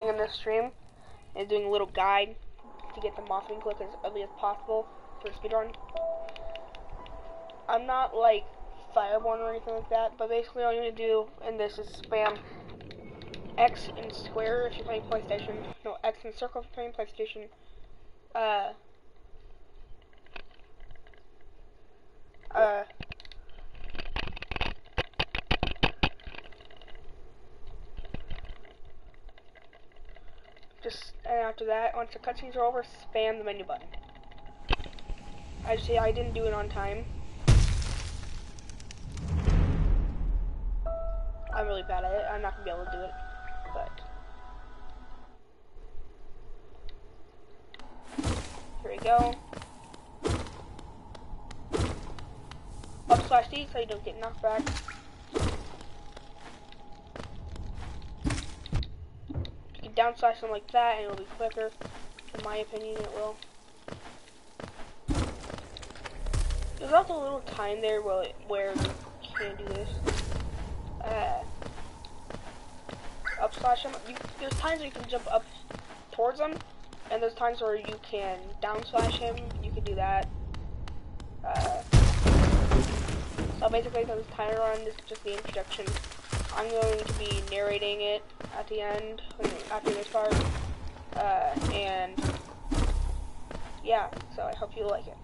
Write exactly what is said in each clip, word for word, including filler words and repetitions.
in this stream is doing a little guide to get the mopping click as early as possible for speedrun. I'm not like Fireborn or anything like that, but basically all you need to do in this is spam X and square if you're playing PlayStation, no, X and circle if you're playing PlayStation, uh, uh, just, and after that, once the cutscenes are over, spam the menu button. I see I didn't do it on time. I'm really bad at it. I'm not gonna be able to do it, but here we go. Up slash D so you don't get knocked back. You can down slash them like that and it'll be quicker. In my opinion, it will. There's also a little time there where, it, where you can't do this. Uh, up slash them. You, there's times where you can jump up towards them, and there's times where you can down slash him. You can do that. Uh, so basically, this timer run is just the introduction. I'm going to be narrating it at the end, after this part. Uh, and yeah, so I hope you like it.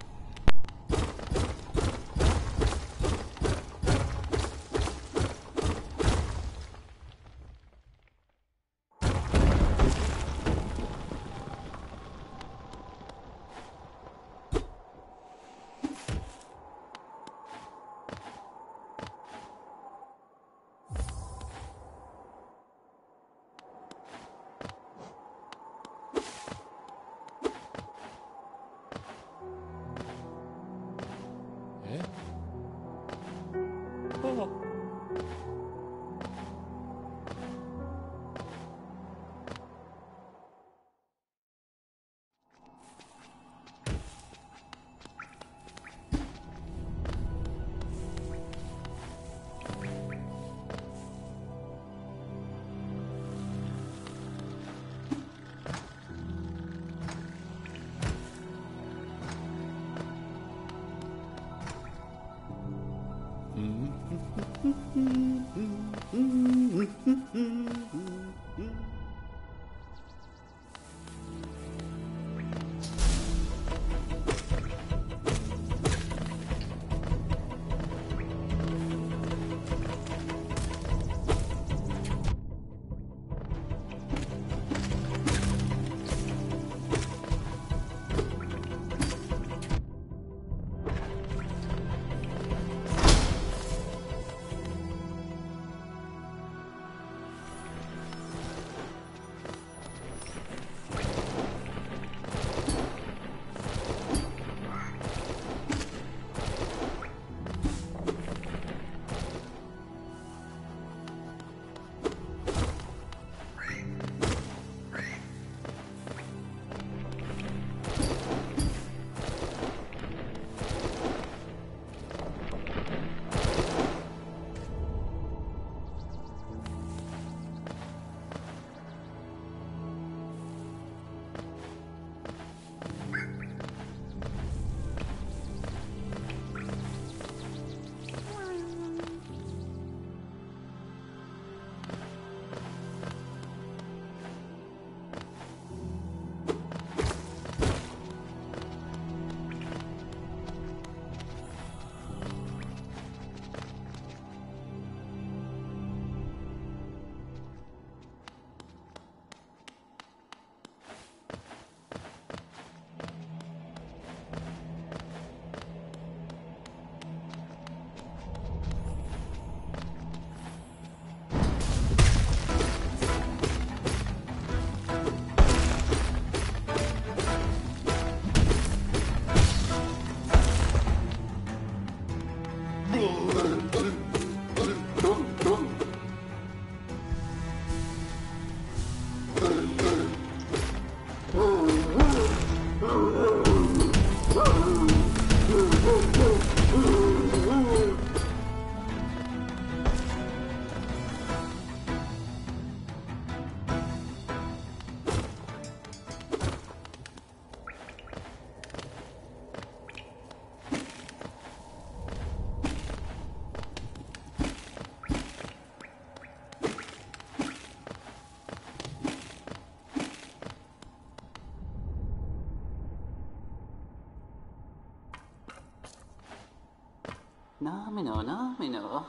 Namino, namino.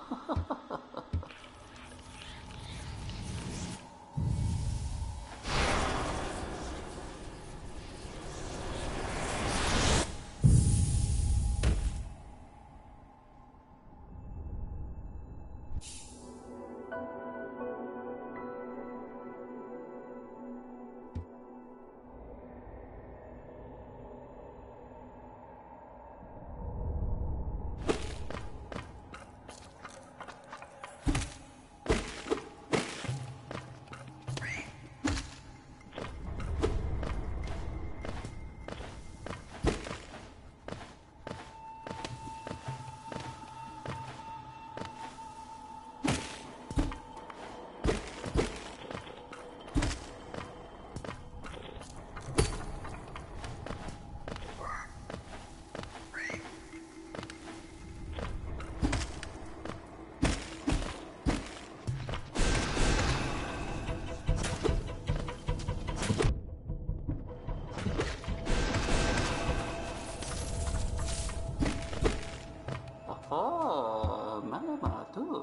Oh, mana tu?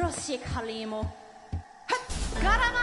Grossi Kalimo. Garama